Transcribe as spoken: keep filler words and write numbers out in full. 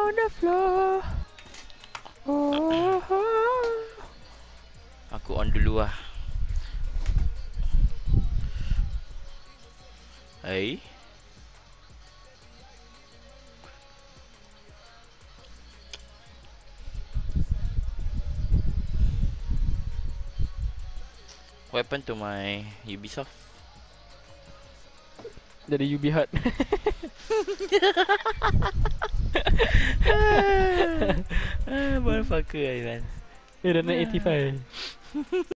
on the floor. Oh, oh. Aku on dulu lah. Hai. What happened to my Ubisoft? Jadi U B hard. Ah, motherfucker, Aiman. Eh, dah naik eighty-five.